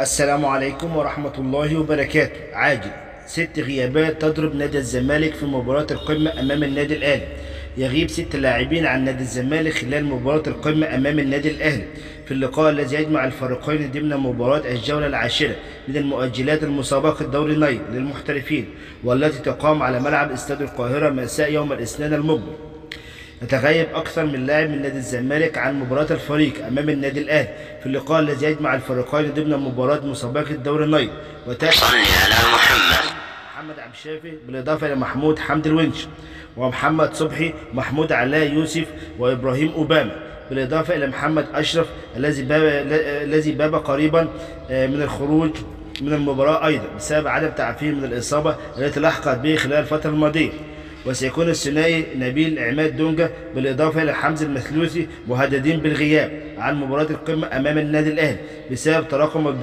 السلام عليكم ورحمة الله وبركاته. عاجل 6 غيابات تضرب نادي الزمالك في مباراة القمة أمام النادي الأهلي. يغيب 6 لاعبين عن نادي الزمالك خلال مباراة القمة أمام النادي الأهلي في اللقاء الذي يجمع الفريقين ضمن مباراة الجولة العاشرة من المؤجلات المسابقة دوري النيل للمحترفين، والتي تقام على ملعب استاد القاهرة مساء يوم الاثنين المقبل. يتغيب أكثر من لاعب من نادي الزمالك عن مباراة الفريق أمام النادي الأهلي في اللقاء الذي يجمع الفريقين ضمن مباراة مسابقة دوري النيل. صلي على محمد عبد الشافي بالإضافة إلى محمود حمد الونش ومحمد صبحي ومحمود علاء يوسف وإبراهيم أوباما، بالإضافة إلى محمد أشرف الذي باب قريبا من الخروج من المباراة أيضا بسبب عدم تعافيه من الإصابة التي لحقت به خلال الفترة الماضية. وسيكون الثنائي نبيل عماد دونجا بالإضافة إلى حمزة المثلوثي مهددين بالغياب عن مباراة القمة أمام النادي الأهلي بسبب تراكم